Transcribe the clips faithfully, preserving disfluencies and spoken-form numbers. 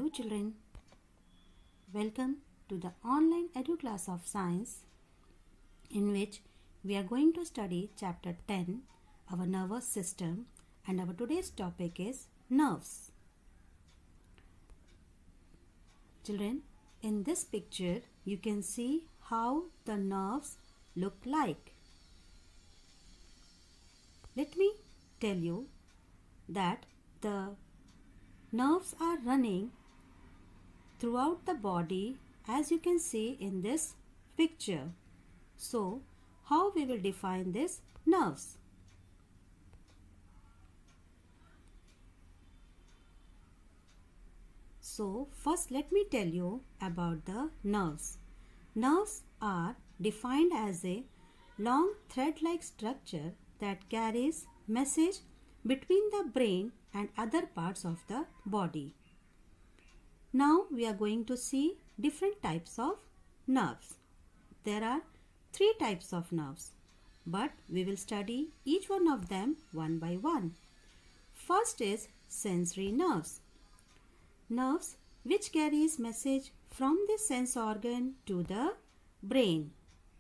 Hello children, welcome to the online edu class of science in which we are going to study chapter ten, our nervous system, and our today's topic is nerves. Children, in this picture you can see how the nerves look like. Let me tell you that the nerves are running throughout the body as you can see in this picture. So, how we will define this nerves? So, first let me tell you about the nerves. Nerves are defined as a long thread-like structure that carries message between the brain and other parts of the body. Now we are going to see different types of nerves. There are three types of nerves, but we will study each one of them one by one. First is sensory nerves. Nerves which carries message from the sense organ to the brain.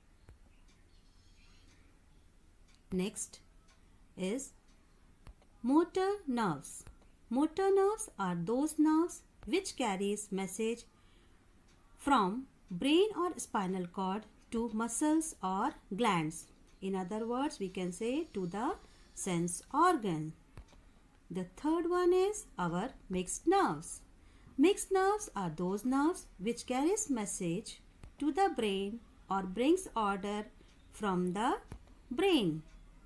Next is motor nerves. Motor nerves are those nerves which carries message from brain or spinal cord to muscles or glands. In other words, we can say to the sense organ. The third one is our mixed nerves. Mixed nerves are those nerves which carries message to the brain or brings order from the brain.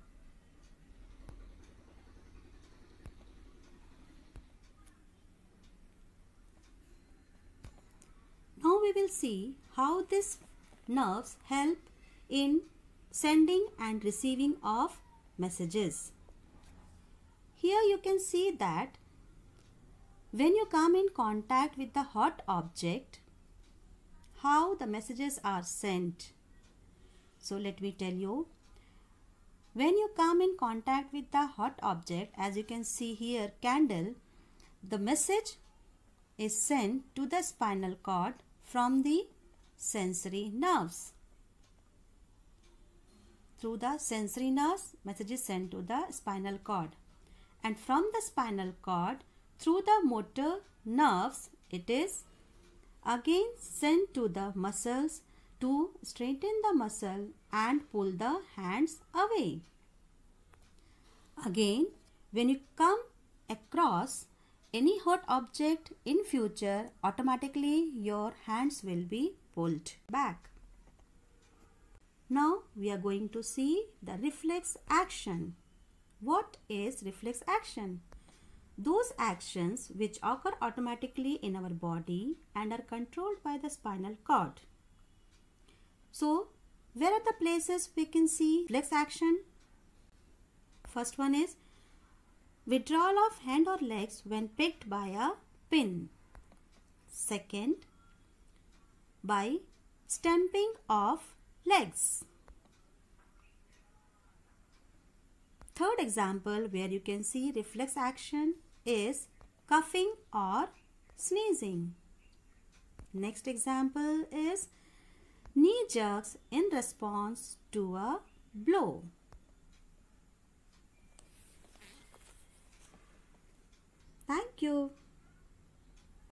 Now we will see how these nerves help in sending and receiving of messages. Here you can see that when you come in contact with the hot object, how the messages are sent. So let me tell you, when you come in contact with the hot object, as you can see here, candle, the message is sent to the spinal cord from the sensory nerves. Through the sensory nerves, message is sent to the spinal cord. And from the spinal cord, through the motor nerves, it is again sent to the muscles to straighten the muscle and pull the hands away. Again, when you come across any hot object in future, automatically your hands will be pulled back. Now we are going to see the reflex action. What is reflex action? Those actions which occur automatically in our body and are controlled by the spinal cord. So, where are the places we can see reflex action? First one is withdrawal of hand or legs when pricked by a pin. Second, by stamping of legs. Third example where you can see reflex action is coughing or sneezing. Next example is knee jerks in response to a blow. Thank you.